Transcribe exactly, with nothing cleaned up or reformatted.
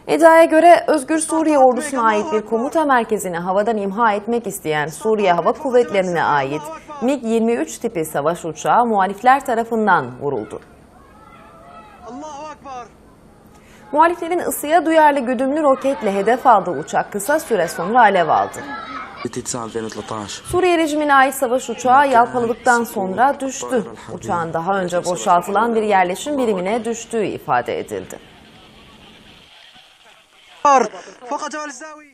İddiaya göre Özgür Suriye Ordusu'na ait bir komuta merkezini havadan imha etmek isteyen Suriye Hava Kuvvetleri'ne ait MiG yirmi üç tipi savaş uçağı muhalifler tarafından vuruldu. Muhaliflerin ısıya duyarlı güdümlü roketle hedef aldığı uçak kısa süre sonra alev aldı. Suriye rejimine ait savaş uçağı yalpaladıktan sonra düştü. Uçağın daha önce boşaltılan bir yerleşim birimine düştüğü ifade edildi.